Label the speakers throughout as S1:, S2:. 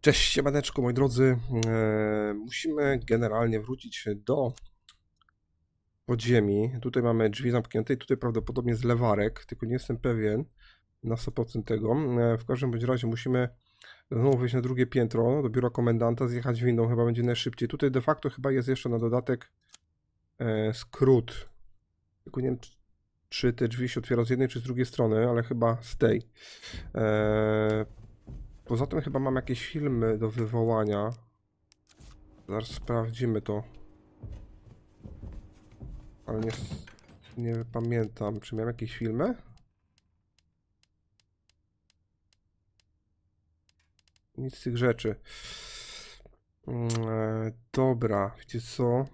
S1: Cześć, siemaneczko, moi drodzy. Musimy generalnie wrócić do podziemi. Tutaj mamy drzwi zamknięte i tutaj prawdopodobnie jest lewarek, tylko nie jestem pewien na 100% tego. W każdym bądź razie musimy znowu wyjść na drugie piętro do biura komendanta, zjechać windą, chyba będzie najszybciej. Tutaj de facto chyba jest jeszcze na dodatek skrót. Tylko nie wiem, czy te drzwi się otwiera z jednej czy z drugiej strony, ale chyba z tej. Poza tym chyba mam jakieś filmy do wywołania. Zaraz sprawdzimy to. Ale nie pamiętam, czy miałem jakieś filmy? Nic z tych rzeczy. Dobra, wiecie co?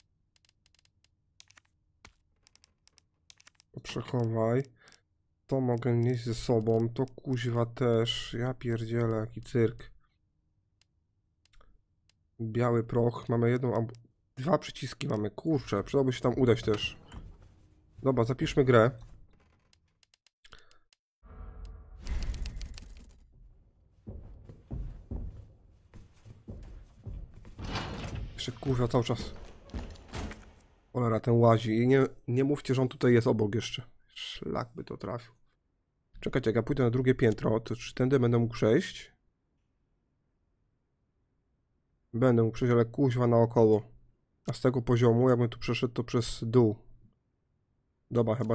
S1: Przechowaj. To mogę mieć ze sobą, to kuźwa też. Ja pierdzielę, jaki cyrk. Biały proch, mamy jedną, dwa przyciski mamy, kurczę, przydałoby się tam udać też. Dobra, zapiszmy grę. Jeszcze kurwa cały czas. Cholera, ten łazi i nie mówcie, że on tutaj jest obok jeszcze. Szlak by to trafił. Czekajcie, jak ja pójdę na drugie piętro, to czy tędy będę mógł przejść? Będę mógł przejść, ale kuźwa naokoło. A z tego poziomu, jakbym tu przeszedł, to przez dół. Dobra, chyba...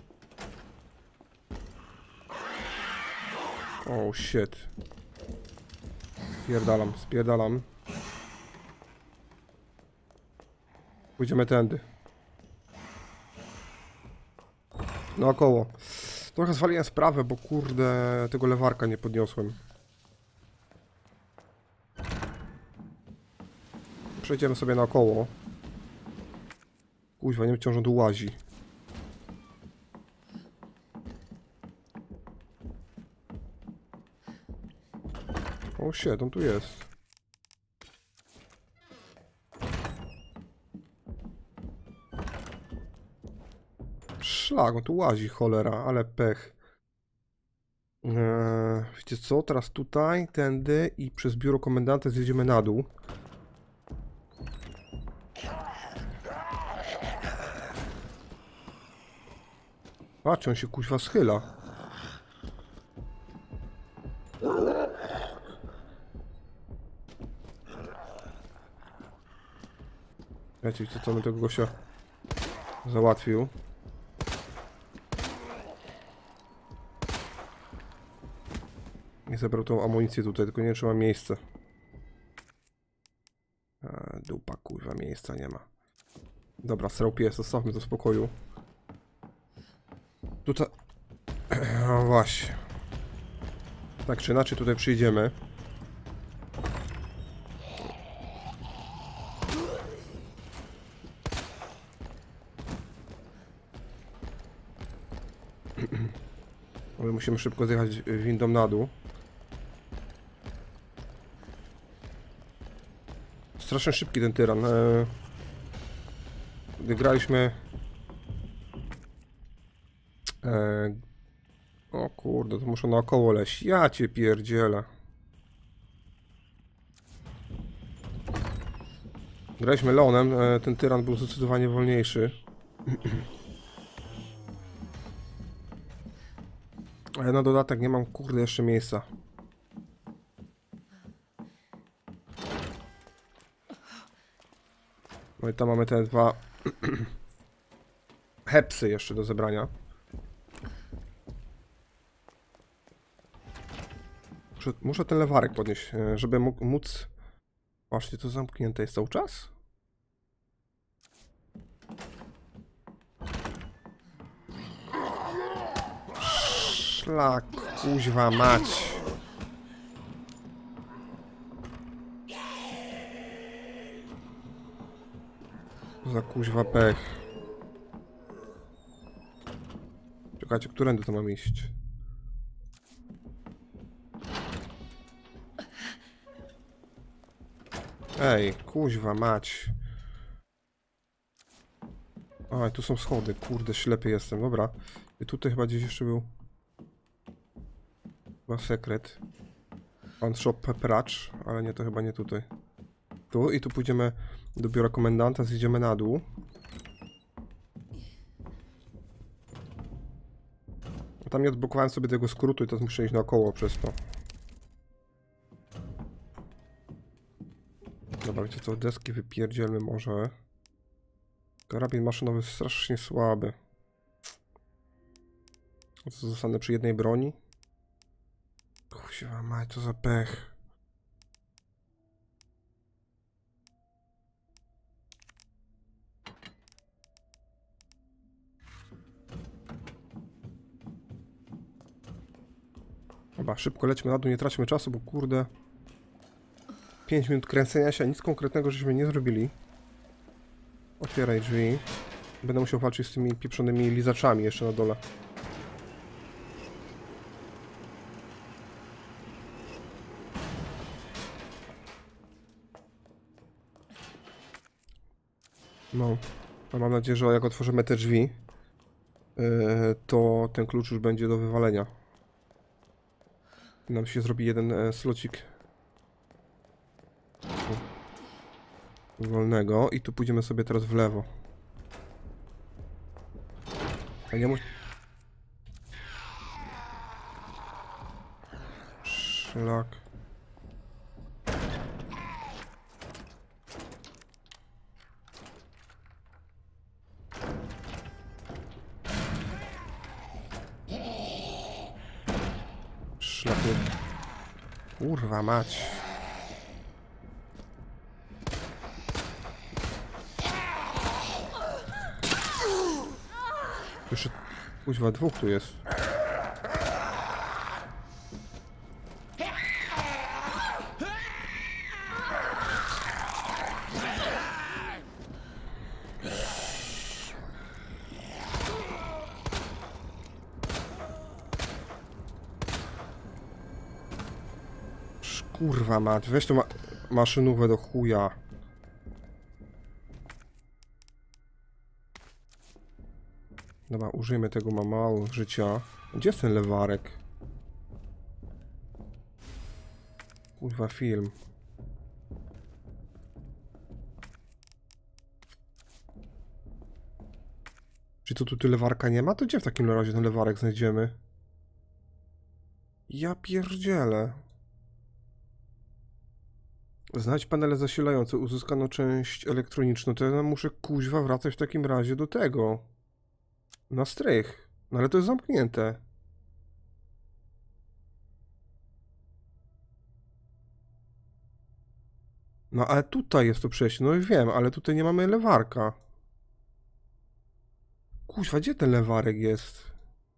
S1: Oh shit. Spierdalam. Pójdziemy tędy. Naokoło. Trochę zwaliłem sprawę, bo kurde, tego lewarka nie podniosłem. Przejdziemy sobie naokoło. Kuźwa, nie wiem, wciąż on tu łazi. O shit, on tu jest. Szlak, on tu łazi, cholera, ale pech. Wiecie co, teraz tutaj, tędy i przez biuro komendanta zjedziemy na dół. Patrz, on się kuźwa schyla. Wiecie, co my tego gościa załatwił. I zebrał tą amunicję tutaj, tylko nie wiem, czy ma miejsce. Dupa, kurwa, miejsca nie ma. Dobra, srał pies, zostawmy to w spokoju. Tutaj... No właśnie. Tak czy inaczej tutaj przyjdziemy. Ale musimy szybko zjechać windą na dół. Strasznie szybki ten tyran. Gdy graliśmy... O kurde, to muszę naokoło leść. Ja cię pierdzielę. Graliśmy Leonem, ten tyran był zdecydowanie wolniejszy. Ale na dodatek nie mam kurde jeszcze miejsca. No i tam mamy te dwa hepsy jeszcze do zebrania. Muszę ten lewarek podnieść, żeby móc... Właśnie, to zamknięte jest cały czas? Szlak, kuźwa mać. Za kuźwa pech. Czekajcie, którędy to mam iść? Ej, kuźwa mać. Oj, tu są schody, kurde, ślepy jestem, dobra. I tutaj chyba gdzieś jeszcze był... Chyba sekret. On shop pracz, ale nie, to chyba nie tutaj. Tu i tu pójdziemy do biura komendanta, zjedziemy na dół. Tam nie odblokowałem sobie tego skrótu i teraz muszę iść naokoło przez to. Dobra, wiecie co, deski wypierdzielmy może. Karabin maszynowy jest strasznie słaby. Zostanę przy jednej broni. Kurwa mać, to za pech. Dobra, szybko lećmy na dół, nie traćmy czasu, bo kurde... 5 minut kręcenia się, a nic konkretnego żeśmy nie zrobili. Otwieraj drzwi. Będę musiał walczyć z tymi pieprzonymi lizaczami jeszcze na dole. No, a mam nadzieję, że jak otworzymy te drzwi, to ten klucz już będzie do wywalenia. Nam się zrobi jeden slocik wolnego i tu pójdziemy sobie teraz w lewo. A nie musi... Szlak. Szlak. Kurwa mać. Jeszcze kuźwa dwóch tu jest. Kurwa mać, weź tą maszynówę do chuja. Dobra, użyjmy tego, ma mało życia. Gdzie jest ten lewarek? Kurwa film. Czy to tu lewarka nie ma? To gdzie w takim razie ten lewarek znajdziemy? Ja pierdzielę. Znajdź panele zasilające, uzyskano część elektroniczną. To ja muszę kuźwa wracać w takim razie do tego. Na strych. No ale to jest zamknięte. No ale tutaj jest to przejście. No i wiem, ale tutaj nie mamy lewarka. Kuźwa, gdzie ten lewarek jest?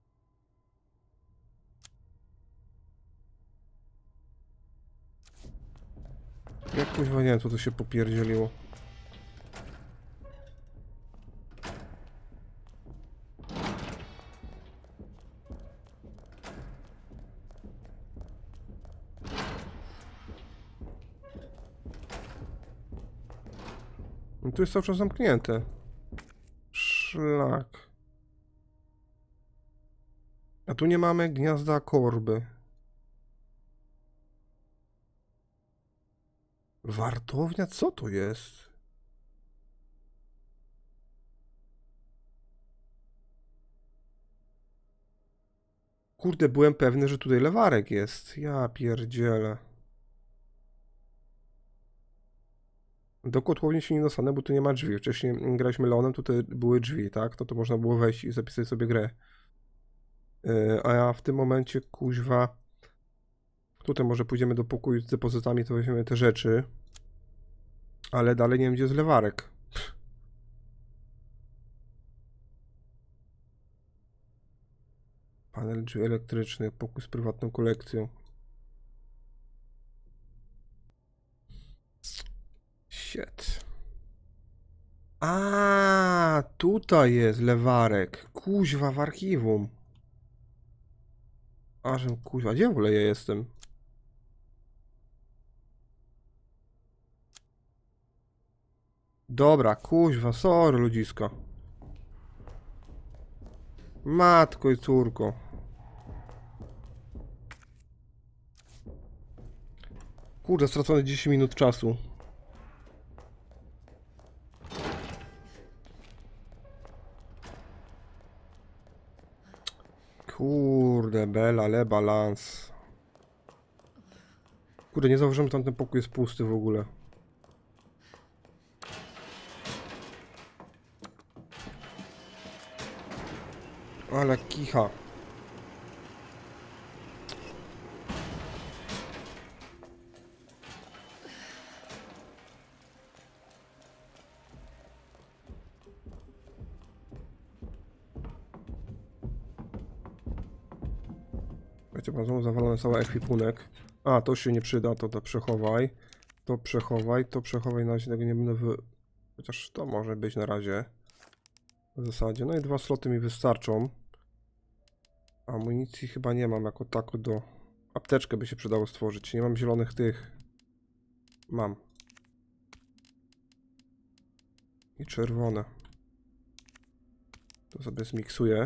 S1: Jak kuźwa, nie wiem, co to się popierdzieliło. No tu jest cały czas zamknięte. Szlak. A tu nie mamy gniazda korby. Wartownia? Co to jest? Kurde, byłem pewny, że tutaj lewarek jest. Ja pierdzielę. Do kotłowni się nie dostanę, bo tu nie ma drzwi. Wcześniej graliśmy Leonem, tutaj były drzwi, tak? To można było wejść i zapisać sobie grę. A ja w tym momencie, kuźwa... Tutaj może pójdziemy do pokoju z depozytami, to weźmiemy te rzeczy. Ale dalej nie wiem, gdzie jest lewarek. Panel drzwi elektrycznych, pokój z prywatną kolekcją. Shit. A, tutaj jest lewarek. Kuźwa w archiwum. Ażem kuźwa, gdzie w ogóle ja jestem? Dobra, kuźwa, sorry ludziska. Matko i córko. Kurde, stracone 10 minut czasu. Kurde, bela, le balans. Kurde, nie zauważyłem, że tamten pokój jest pusty w ogóle. Ale kicha. Wiecie, znowu zawalony cały ekwipunek. A, to się nie przyda, to przechowaj. To przechowaj, to przechowaj, na razie tego nie będę Chociaż to może być na razie. W zasadzie, no i 2 sloty mi wystarczą. Amunicji chyba nie mam jako tako do... Apteczkę by się przydało stworzyć, nie mam zielonych tych. Mam. I czerwone. To sobie zmiksuję.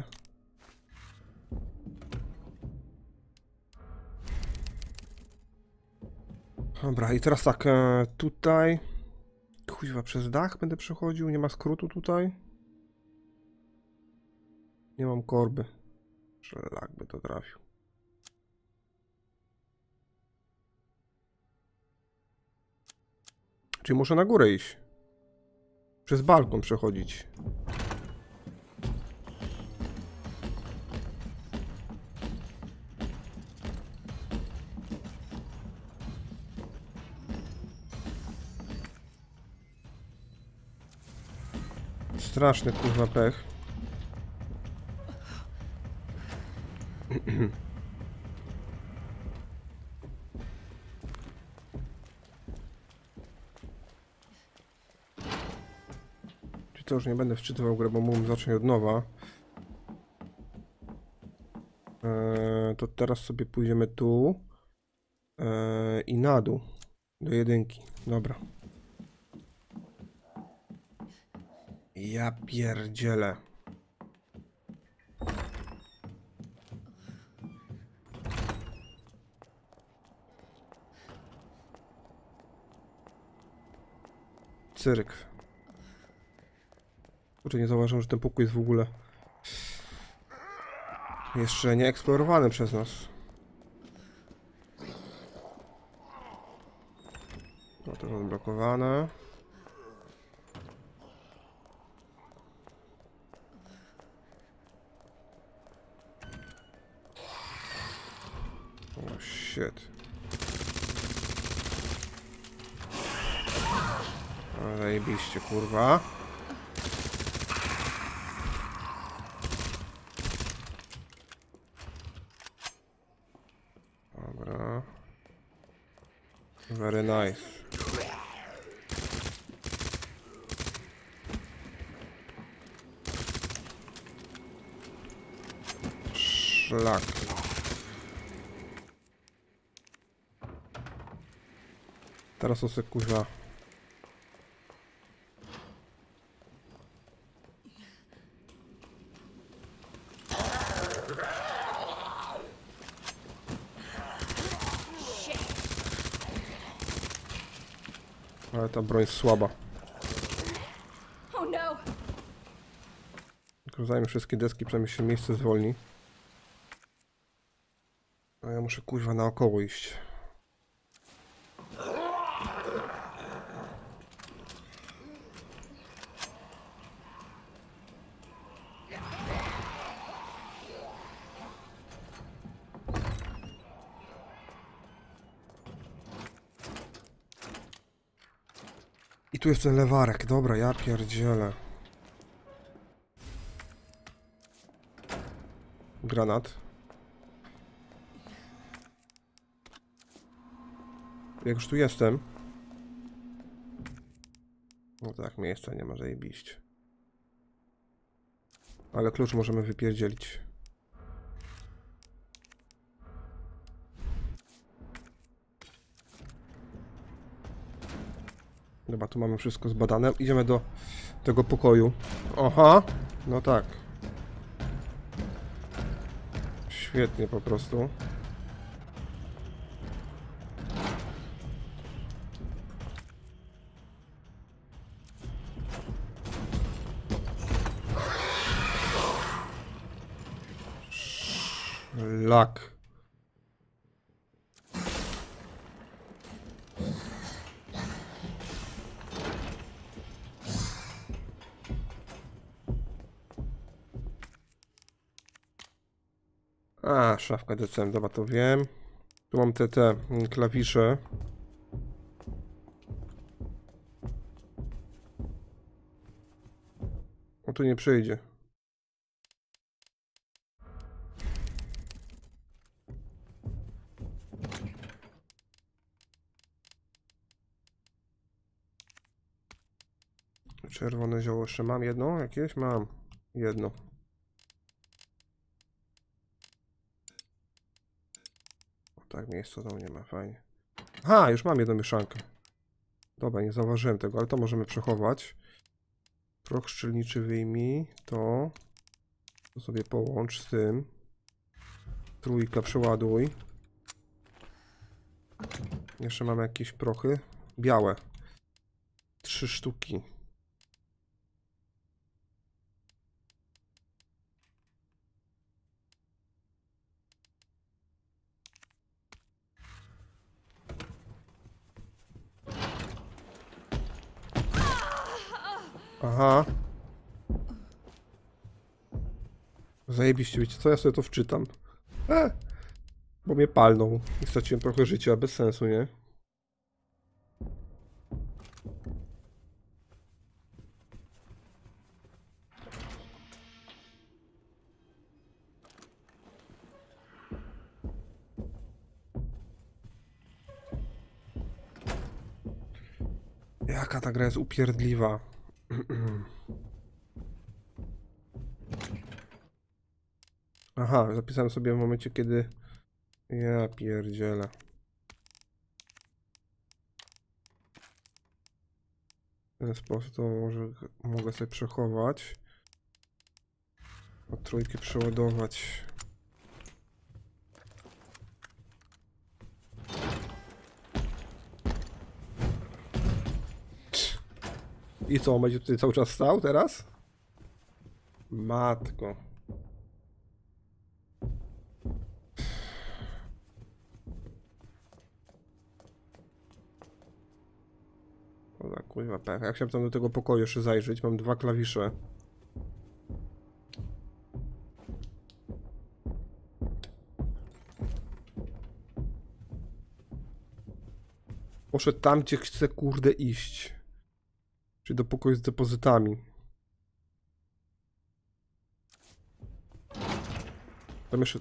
S1: Dobra, i teraz tak, tutaj... Kuźwa, przez dach będę przechodził, nie ma skrótu tutaj. Nie mam korby. Szlak by to trafił. Czyli muszę na górę iść. Przez balkon przechodzić. Straszny kurwa pech. Czyli to już nie będę wczytywał grę, bo mógłbym zacząć od nowa. To teraz sobie pójdziemy tu. I na dół. Do 1. Dobra. Ja pierdzielę. Cyrk. Kurczę, nie zauważyłem, że ten pokój jest w ogóle jeszcze nie eksplorowany przez nas. No to jest odblokowane. O shit. O, zajebiście, kurwa. Dobra. Very nice. Szlak. Teraz to se kurwa. Ale ta broń jest słaba. Tylko zajmę wszystkie deski, przynajmniej się miejsce zwolni. A ja muszę kuźwa naokoło iść. I tu jest ten lewarek, dobra, ja pierdzielę. Granat. Jak już tu jestem. No tak, miejsca nie ma, zajebiście. Ale klucz możemy wypierdzielić. Dobra, tu mamy wszystko zbadane. Idziemy do tego pokoju. Aha, no tak. Świetnie po prostu. Lak. A, szafka DCM, dobra, to wiem. Tu mam te klawisze. O, tu nie przyjdzie. Czerwone zioło jeszcze mam jedno jakieś? Mam jedno. O, tak, miejsca to nie ma, fajnie. Aha, już mam jedną mieszankę. Dobra, nie zauważyłem tego, ale to możemy przechować. Proch szczelniczy wyjmij, to sobie połącz z tym. Trójka przeładuj. Jeszcze mamy jakieś prochy. Białe. 3 sztuki. Aha. Zajebiście, wiecie co? Ja sobie to wczytam. Bo mnie palną i straciłem trochę życia, bez sensu, nie? Jaka ta gra jest upierdliwa. Aha, zapisałem sobie w momencie, kiedy... Ja pierdzielę. W ten sposób to może mogę sobie przechować. O, trójkę przeładować. I co, on będzie tutaj cały czas stał teraz? Matko. O, za kurwa pech. Jak chciałem tam do tego pokoju jeszcze zajrzeć, mam 2 klawisze. Poszedł tam, gdzie chcę kurde iść. Czyli do pokoju z depozytami. Tam jeszcze...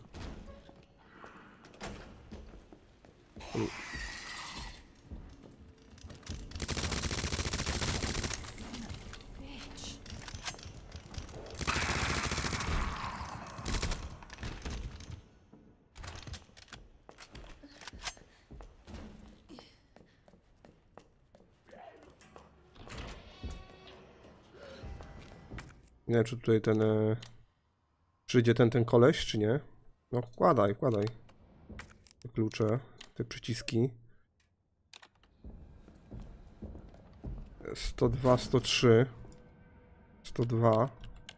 S1: Nie wiem, czy tutaj ten... Przyjdzie ten koleś, czy nie? No, wkładaj. Te klucze, te przyciski. 102, 103. 102.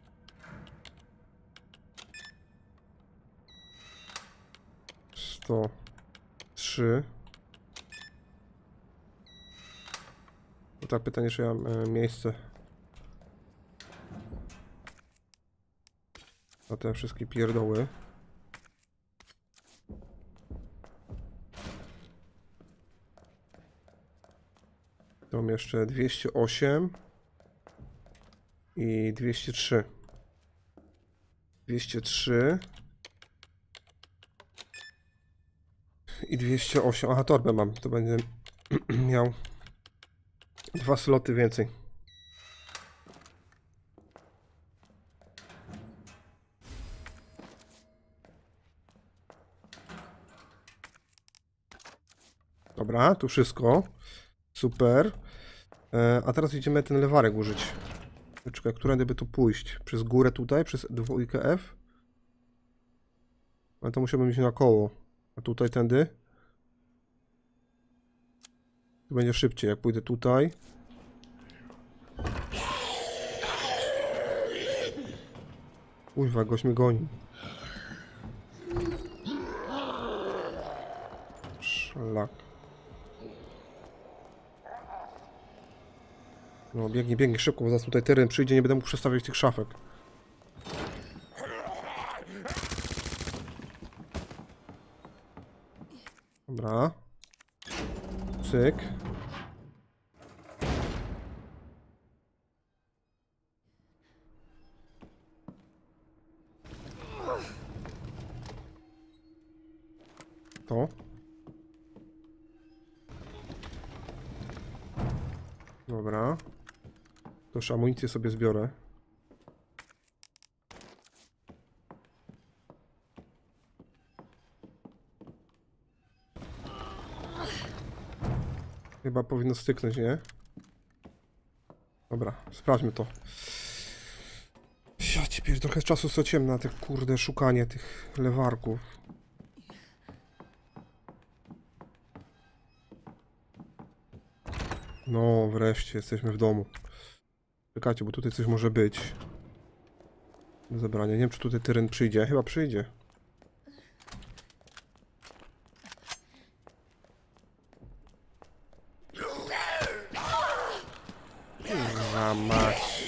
S1: 103. To tak pytanie, czy ja mam miejsce na te wszystkie pierdoły. To mam jeszcze 208 i 203. 203 i 208. Aha, torbę mam. To będę miał 2 sloty więcej. Dobra, tu wszystko. Super. A teraz idziemy ten lewarek użyć. Czekaj, którędy by tu pójść? Przez górę tutaj? Przez 2F? Ale to musiałbym iść na koło. A tutaj tędy? Tu będzie szybciej, jak pójdę tutaj. Uj, gość mnie goni. Szlak. No biegnij, biegnij szybko, bo zaraz tutaj teren przyjdzie, nie będę mógł przestawiać tych szafek. Dobra. Cyk. To. Dobra. To już amunicję sobie zbiorę. Chyba powinno styknąć, nie? Dobra, sprawdźmy to. Ja ci trochę czasu straciłem na te kurde szukanie tych lewarków. No, wreszcie jesteśmy w domu. Czekajcie, bo tutaj coś może być. Do zabrania. Nie wiem, czy tutaj teren przyjdzie. Chyba przyjdzie. Kurwa mać.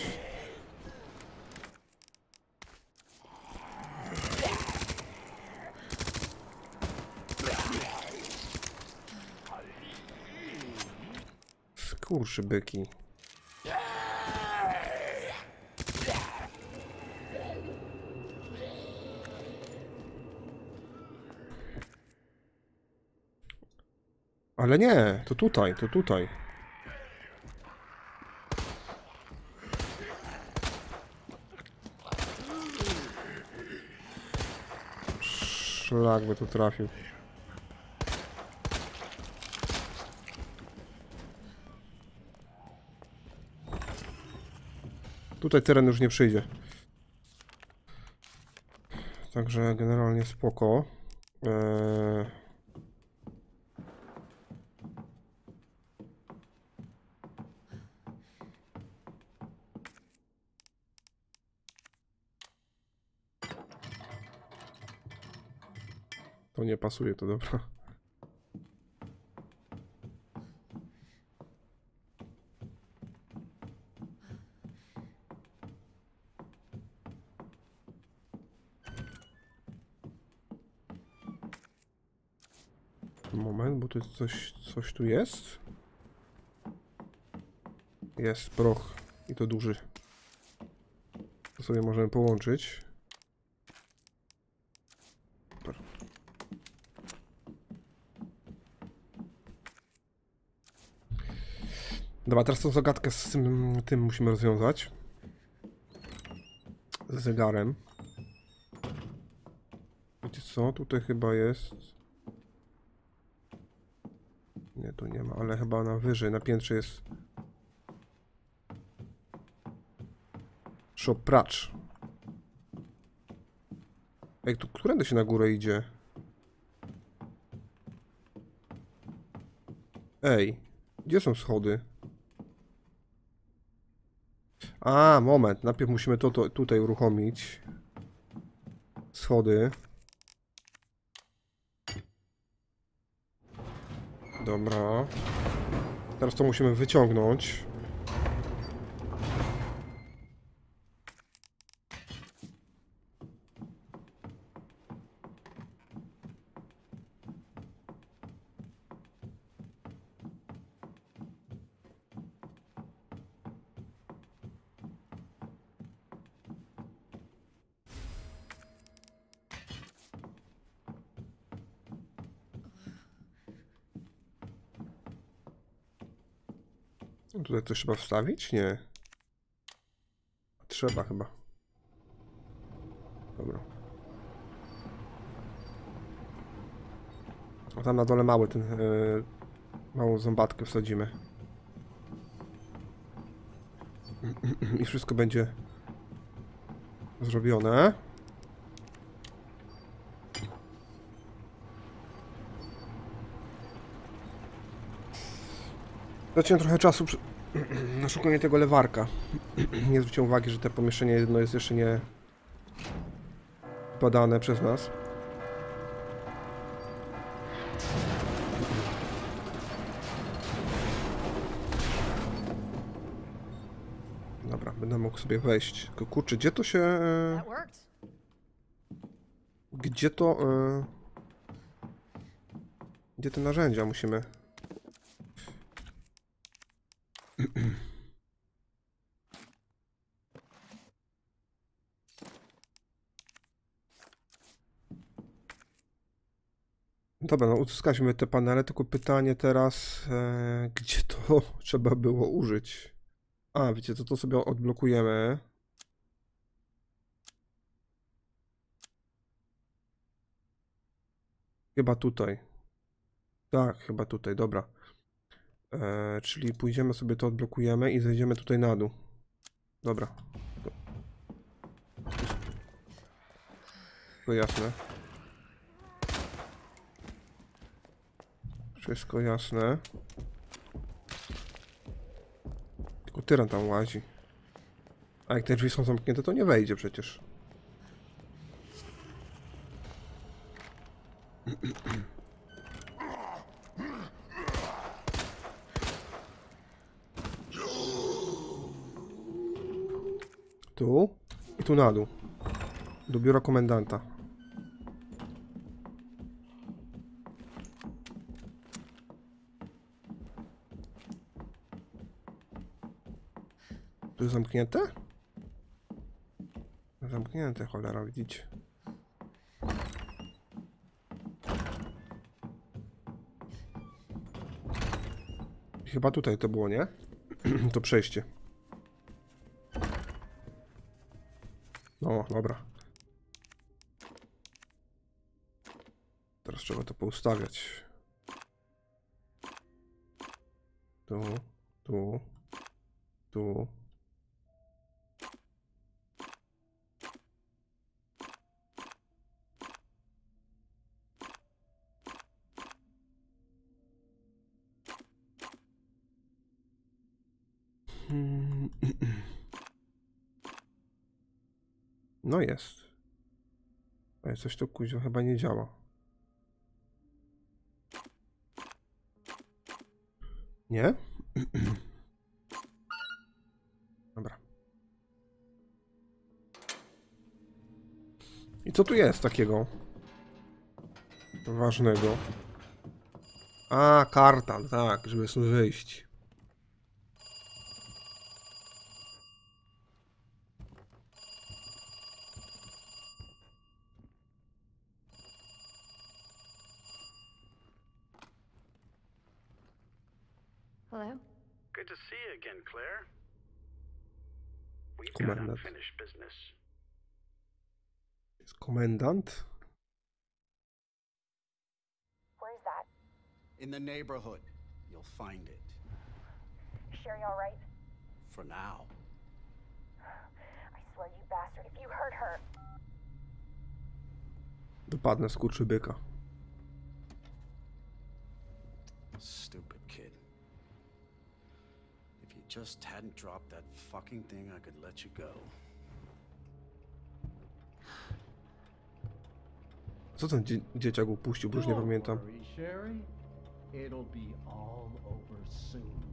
S1: Skurczybyki. Ale nie, to tutaj, to tutaj. Szlak by tu trafił. Tutaj teren już nie przyjdzie. Także generalnie spoko. To nie pasuje, to dobra. Moment, bo tu jest coś tu jest. Jest proch i to duży. To sobie możemy połączyć. Super. Dobra, teraz tą zagadkę z tym musimy rozwiązać. Z zegarem. Wiecie co? Tutaj chyba jest... Nie, tu nie ma, ale chyba na wyżej, na piętrze jest... Shop pracz. Ej, tu którędy się na górę idzie? Ej, gdzie są schody? A, moment, najpierw musimy to tutaj uruchomić. Schody. Dobra. Teraz to musimy wyciągnąć. Tutaj coś trzeba wstawić? Nie. Trzeba chyba. Dobra. A tam na dole mały ten... małą zębatkę wsadzimy. I wszystko będzie zrobione. Zacząłem trochę czasu na szukanie tego lewarka. Nie zwróciłem uwagi, że to pomieszczenie jedno jest jeszcze nie badane przez nas. Dobra, będę mógł sobie wejść. Tylko kurczę, gdzie to się... Gdzie to... Gdzie te narzędzia musimy... Dobra, no uzyskaliśmy te panele, tylko pytanie teraz, gdzie to trzeba było użyć? A, wiecie co, to sobie odblokujemy. Chyba tutaj. Tak, chyba tutaj, dobra. Czyli pójdziemy sobie to odblokujemy i zejdziemy tutaj na dół. Dobra. To jasne. Wszystko jasne. Tylko tyran tam łazi. A jak te drzwi są zamknięte, to nie wejdzie przecież. Tu i tu na dół. Do biura komendanta. Tu jest zamknięte? Zamknięte, cholera, widzicie. Chyba tutaj to było, nie? To przejście. No, dobra. Teraz trzeba to poustawiać. Tu, tu, tu. No jest. Ale coś tu kuźwa chyba nie działa. Nie? Dobra. I co tu jest takiego ważnego? A, karta, tak, żeby stąd wyjść.
S2: Hello?
S3: Good to see you again, Claire. We've got
S1: Komendant.
S3: unfinished business.
S1: Jest komendant?
S2: Where's that?
S3: In the neighborhood. You'll find it.
S2: Sherry all right?
S3: For now.
S2: I swear, you bastard, if you hurt her...
S1: Dopadnę skurczybyka.
S3: Stupid kid. If you just hadn't dropped that fucking thing, I could let you go.
S1: Co ten dzieciak upuścił, bo już nie pamiętam.
S4: Don't worry, Sherry. It'll be all over soon.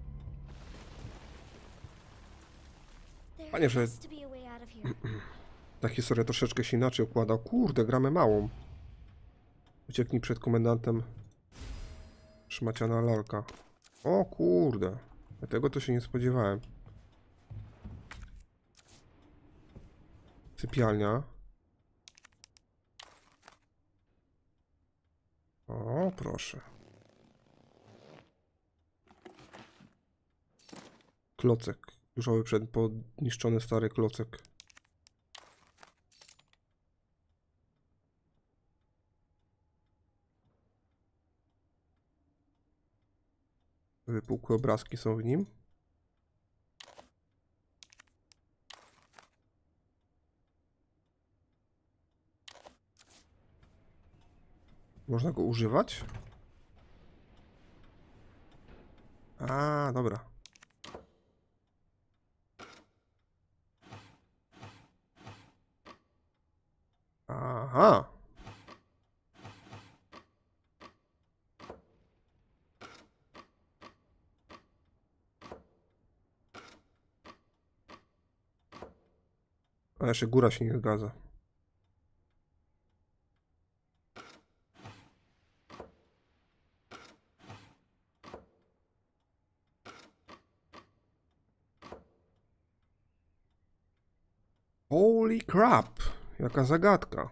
S1: Panie, że ta historia troszeczkę się inaczej układa. Kurde, gramy małą. Ucieknij przed komendantem. Szmaciana lalka. O kurde. Tego to się nie spodziewałem. Sypialnia. O, proszę. Klocek. Różowy podniszczony stary klocek. Wypukłe obrazki są w nim. Można go używać? A, dobra. Aha. A jeszcze góra się nie zgadza. Holy crap! Jaka zagadka.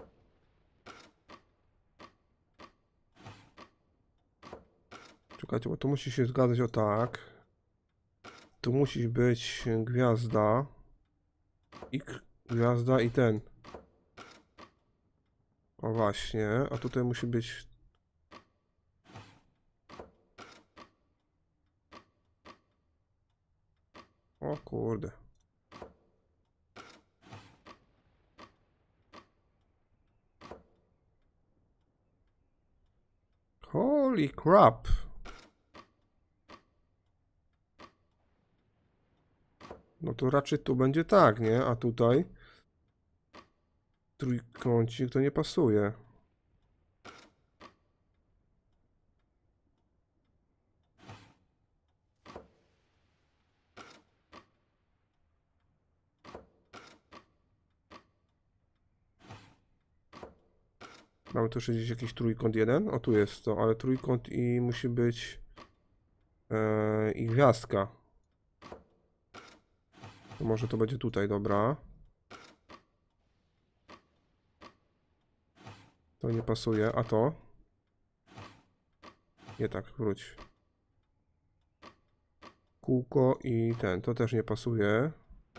S1: Czekajcie, bo to musi się zgadzać o tak. Tu musi być gwiazda. I gwiazda i ten. O właśnie, a tutaj musi być... O kurde. Holy crap. No to raczej tu będzie tak, nie? A tutaj trójkącik to nie pasuje. Mamy tu jeszcze gdzieś jakiś trójkąt jeden? O, tu jest to, ale trójkąt i musi być i gwiazdka. To może to będzie tutaj, dobra. To nie pasuje, a to? Nie tak, wróć. Kółko i ten, to też nie pasuje.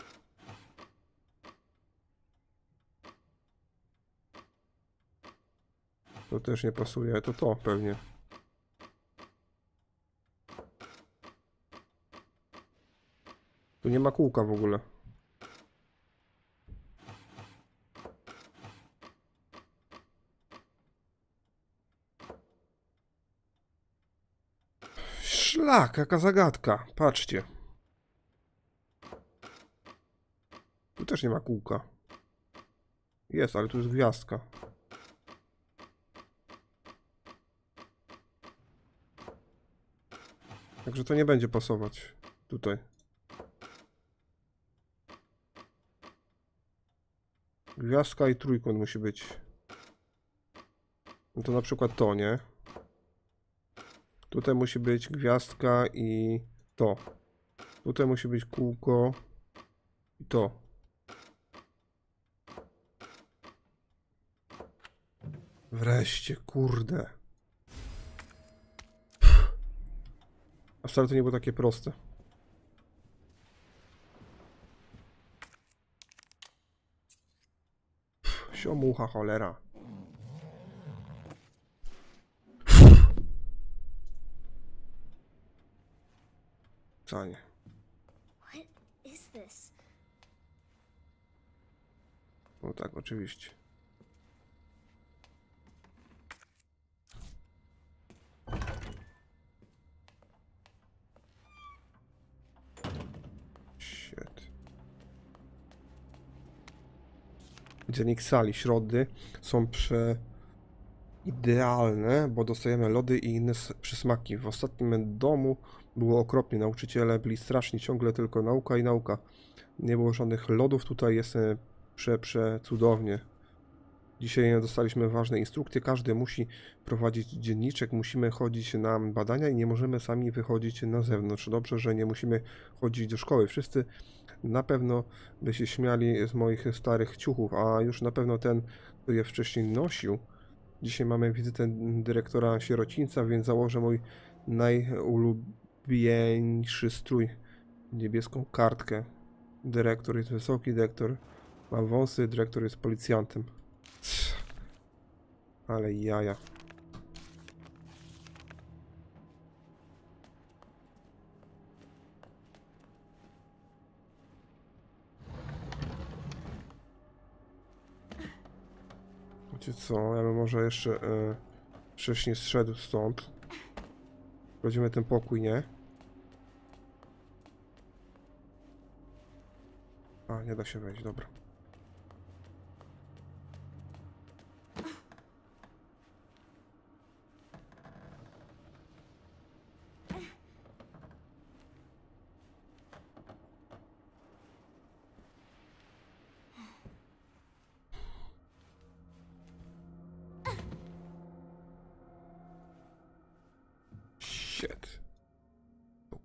S1: To też nie pasuje, to pewnie. Tu nie ma kółka w ogóle. Szlak, jaka zagadka. Patrzcie. Tu też nie ma kółka. Jest, ale tu jest gwiazdka. Także to nie będzie pasować tutaj. Gwiazdka i trójkąt musi być. No to na przykład to, nie? Tutaj musi być gwiazdka i to. Tutaj musi być kółko i to. Wreszcie, kurde. A wcale to nie było takie proste. Siomucha, cholera. Wcale nie.
S5: What is this?
S1: No tak, oczywiście. Shit. Dziennik sali, środy są idealne, bo dostajemy lody i inne przysmaki. W ostatnim domu było okropnie, nauczyciele byli straszni, ciągle tylko nauka i nauka. Nie było żadnych lodów, tutaj jest cudownie. Dzisiaj dostaliśmy ważne instrukcje, każdy musi prowadzić dzienniczek, musimy chodzić na badania i nie możemy sami wychodzić na zewnątrz. Dobrze, że nie musimy chodzić do szkoły. Wszyscy na pewno by się śmiali z moich starych ciuchów, a już na pewno ten, który je wcześniej nosił. Dzisiaj mamy wizytę dyrektora sierocińca, więc założę mój najulubieńszy strój. Niebieską kartkę. Dyrektor jest wysoki, dyrektor ma wąsy, dyrektor jest policjantem. Ale jaja. Wiecie co, ja bym może jeszcze wcześniej zszedł stąd. Wchodzimy ten pokój, nie? A, nie da się wejść, dobra.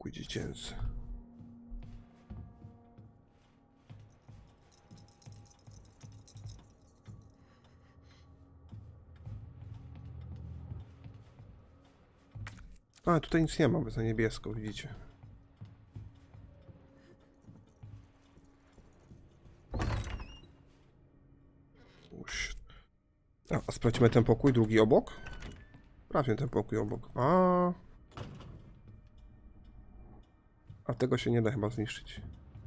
S1: Pokój dziecięcy. Ale tutaj nic nie ma, bo za niebiesko, widzicie. A sprawdźmy ten pokój, drugi obok. Sprawdźmy ten pokój obok. A tego się nie da chyba zniszczyć.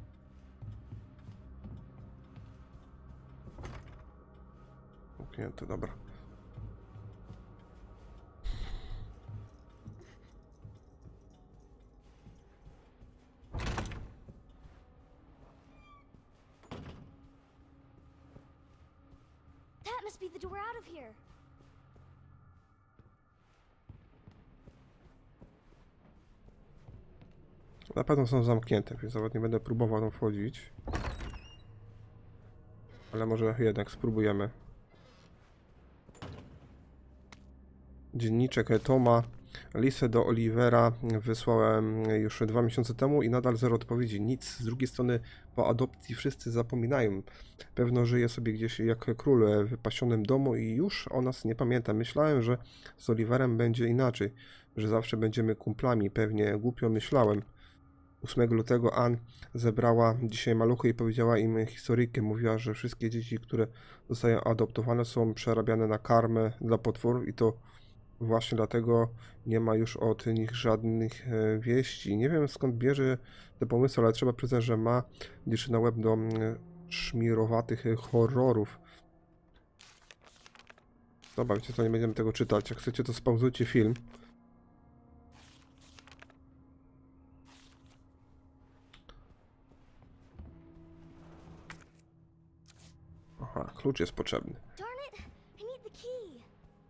S1: Zamknięte, dobra.
S5: That must be the door out of here.
S1: Na pewno są zamknięte, więc nawet nie będę próbował tam wchodzić. Ale może jednak spróbujemy. Dzienniczek Toma. Listę do Olivera wysłałem już 2 miesiące temu i nadal zero odpowiedzi. Nic. Z drugiej strony po adopcji wszyscy zapominają. Pewno żyje sobie gdzieś jak król w wypasionym domu i już o nas nie pamięta. Myślałem, że z Oliverem będzie inaczej. Że zawsze będziemy kumplami. Pewnie głupio myślałem. 8 lutego Ann zebrała dzisiaj maluchy i powiedziała im historyjkę. Mówiła, że wszystkie dzieci, które zostają adoptowane, są przerabiane na karmę dla potworów i to właśnie dlatego nie ma już od nich żadnych wieści. Nie wiem skąd bierze te pomysły, ale trzeba przyznać, że ma gdzieś na łeb do szmirowatych horrorów. Dobra, wiecie co, nie będziemy tego czytać. Jak chcecie, to spauzujcie film. Aha, klucz jest potrzebny.
S5: Darn it! I need the key.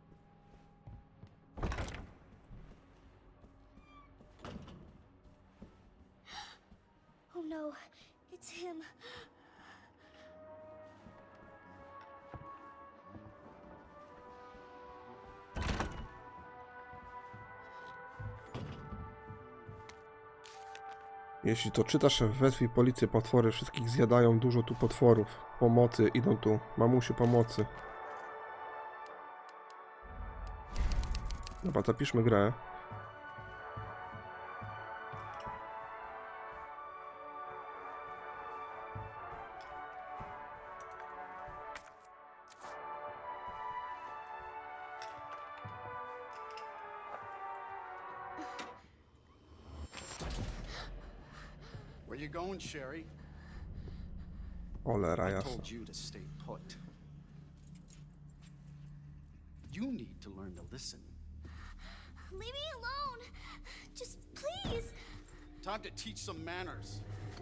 S5: Oh no, it's him.
S1: Jeśli to czytasz, wezwij policję, potwory wszystkich zjadają, dużo tu potworów. Pomocy, idą tu. Mamusiu, pomocy. Dobra, zapiszmy grę.
S3: Where you going, Sherry?
S1: Cholera
S3: I
S1: jasna.
S3: told you to stay put. You need to learn to listen.
S5: Leave me alone. Just please.
S3: Time to teach some manners.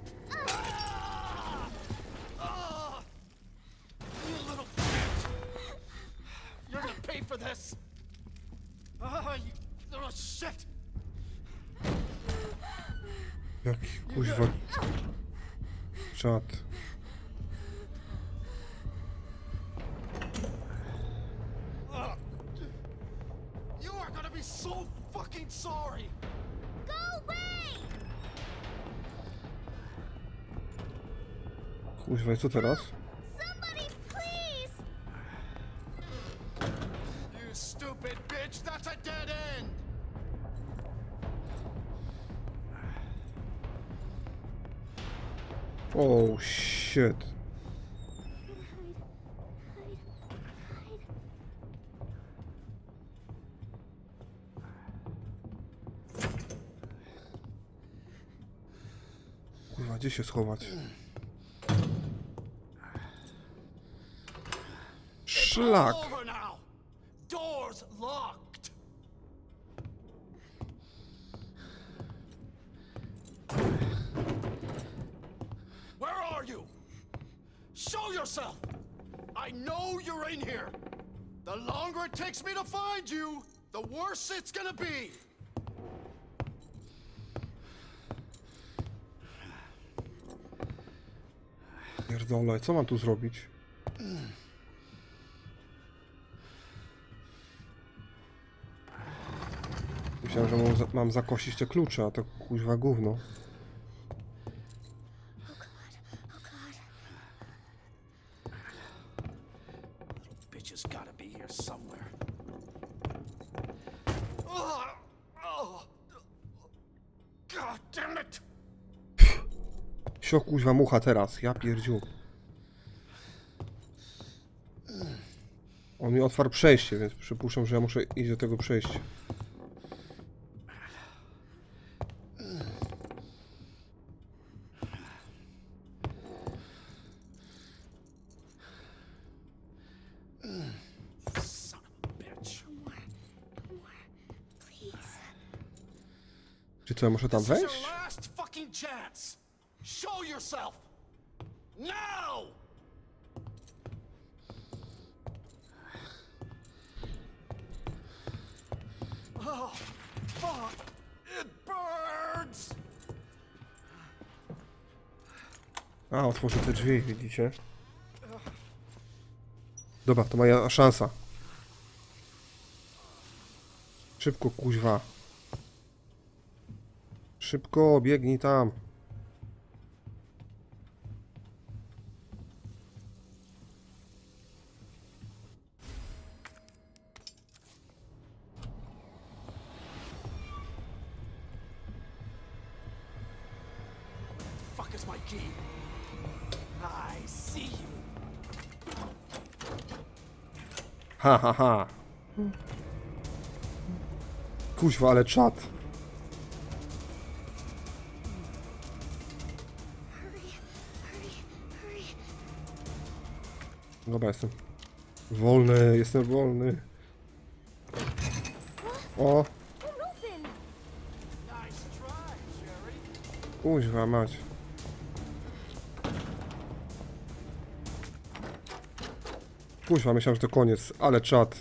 S3: You little bitch! You're gonna pay for this! You little shit!
S1: Jaki kuźwa czat.
S3: You are gonna be so fucking sorry!
S5: Go away.
S1: Kuźwa, i co teraz?
S5: Somebody, please.
S3: You stupid bitch! That's a dead end!
S1: Oh shit. Kurwa, gdzie się schować? Szlak!
S3: Over now! Doors locked! Where are you? Show yourself! I know you're in here! The longer it takes me to find you, the worse it's gonna be!
S1: Pierdolę, co mam tu zrobić? Myślałem, że mam zakosić te klucze, a to kuźwa gówno.
S5: Oh god. Oh god.
S3: Little bitch has gotta be here somewhere. God damn it!
S1: Sio kuźwa mucha teraz, ja pierdziu. On mi otwarł przejście, więc przypuszczam, że ja muszę iść do tego przejścia.
S3: Son of a bitch.
S5: No more. No more. Please.
S1: Czy co, ja muszę tam
S3: This is
S1: wejść?
S3: your last fucking chance. Show yourself. Now! Oh, fuck. It burns.
S1: A, otworzę te drzwi, widzicie? Dobra, to moja szansa. Szybko, kuźwa. Szybko, biegnij tam.
S3: Fuck is my key? I see you.
S1: Ha, ha, ha. Kuźwa, ale czad.
S5: Hurry. Hurry. Hurry.
S1: Dobra, jestem wolny, jestem wolny. O,
S5: Won't open.
S3: Nice try, Sherry.
S1: kuźwa mać. Kuźwa, myślałem, że to koniec, ale czad.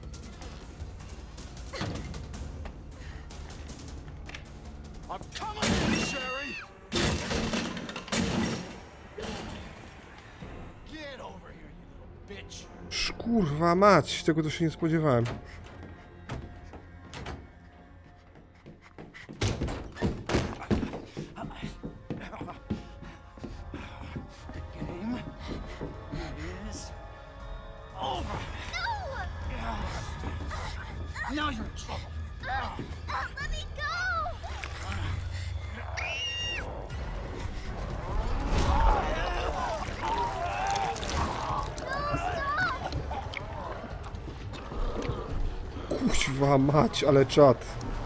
S3: I'm coming, Sherry. Get over here, you little bitch.
S1: Kurwa mać, tego to się nie spodziewałem.
S3: The game is over. Now you're in trouble.
S5: Let me go.
S1: Kuźwa mać, ale czad.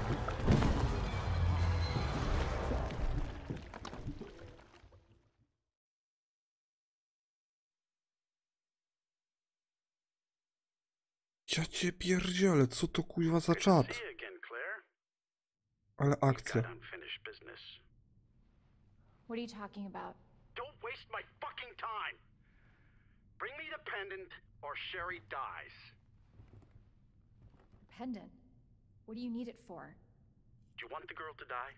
S1: Ja cię pierdzielę, co to kuźwa za czad?
S6: See you again, Claire.
S1: Ale akcja.
S6: Got unfinished business.
S7: What are you talking about?
S6: Don't waste my fucking time. Bring me the pendant, or Sherry dies.
S7: Pendant? What do you need it for?
S6: Do you want the girl to die?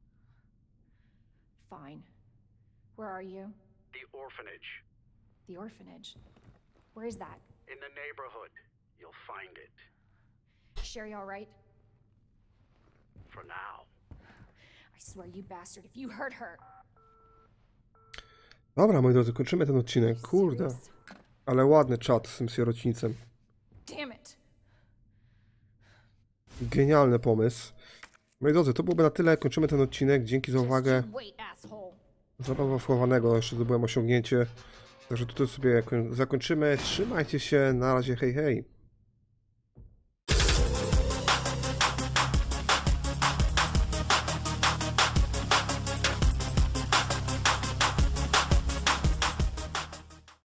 S7: Fine. Where are you?
S6: The orphanage.
S7: The orphanage. Where is that?
S6: In the neighborhood. You'll find it.
S7: Sherry all right?
S6: For now.
S7: I swear, you bastard, if you hurt her.
S1: Dobra, moi drodzy, kończymy ten odcinek. Kurde.
S7: Serious?
S1: Ale ładny czat z tym sierocińcem.
S7: Damn it.
S1: Genialny pomysł. Moi drodzy, to byłoby na tyle. Kończymy ten odcinek. Dzięki za
S7: Just
S1: uwagę.
S7: you wait, asshole.
S1: Zabawa wchowanego. Jeszcze zdobyłem osiągnięcie. Także tutaj sobie zakończymy. Trzymajcie się. Na razie. Hej, hej.